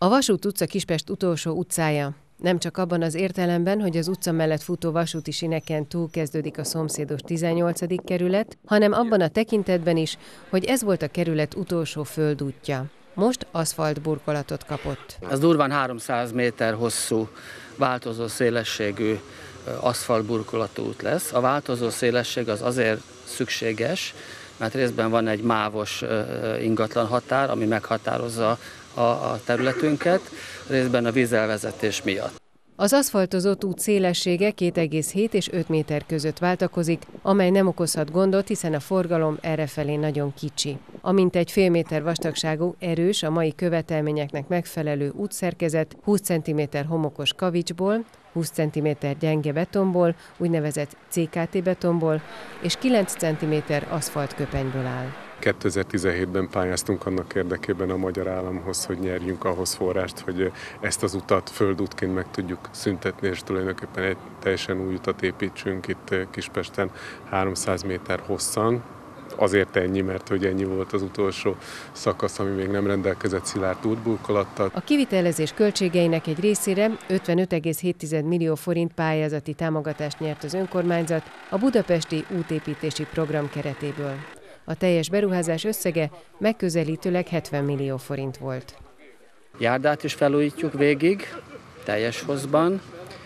A Vasút utca Kispest utolsó utcája. Nem csak abban az értelemben, hogy az utca mellett futó vasúti síneken túl kezdődik a szomszédos 18. kerület, hanem abban a tekintetben is, hogy ez volt a kerület utolsó földútja. Most aszfaltburkolatot kapott. Ez durván 300 méter hosszú, változó szélességű aszfaltburkolatú út lesz. A változó szélesség az azért szükséges, mert részben van egy mávos ingatlan határ, ami meghatározza a területünket, részben a vízelvezetés miatt. Az aszfaltozott út szélessége 2,7 és 5 méter között váltakozik, amely nem okozhat gondot, hiszen a forgalom errefelé nagyon kicsi. Amint egy fél méter vastagságú, erős, a mai követelményeknek megfelelő útszerkezet 20 cm homokos kavicsból, 20 cm gyenge betonból, úgynevezett CKT betonból és 9 cm aszfaltköpenyből áll. 2017-ben pályáztunk annak érdekében a magyar államhoz, hogy nyerjünk ahhoz forrást, hogy ezt az utat földútként meg tudjuk szüntetni, és tulajdonképpen egy teljesen új utat építsünk itt Kispesten 300 méter hosszan. Azért ennyi, mert hogy ennyi volt az utolsó szakasz, ami még nem rendelkezett szilárd útburkolattal. A kivitelezés költségeinek egy részére 55,7 millió forint pályázati támogatást nyert az önkormányzat a budapesti útépítési program keretéből. A teljes beruházás összege megközelítőleg 70 millió forint volt. Járdát is felújítjuk végig, teljes hosszban,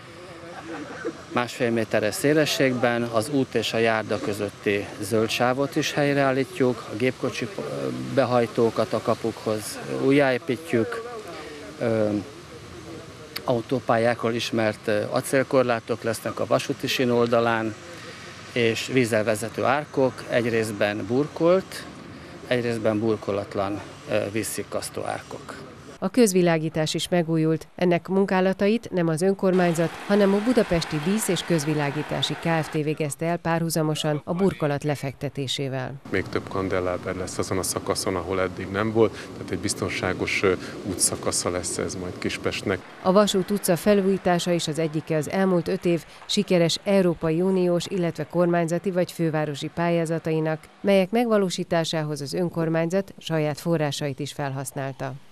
1,5 méteres szélességben, az út és a járda közötti zöld sávot is helyreállítjuk, a gépkocsi behajtókat a kapukhoz újjáépítjük, autópályákról ismert acélkorlátok lesznek a vasúti sín oldalán, és vízzel vezető árkok, egy részben burkolt, egy részben burkolatlan vízszikkasztó árkok. A közvilágítás is megújult. Ennek munkálatait nem az önkormányzat, hanem a Budapesti Víz- és Közvilágítási Kft. Végezte el párhuzamosan a burkolat lefektetésével. Még több kandelláber lesz azon a szakaszon, ahol eddig nem volt, tehát egy biztonságos útszakasza lesz ez majd Kispestnek. A Vasút utca felújítása is az egyike az elmúlt 5 év sikeres Európai Uniós, illetve kormányzati vagy fővárosi pályázatainak, melyek megvalósításához az önkormányzat saját forrásait is felhasználta.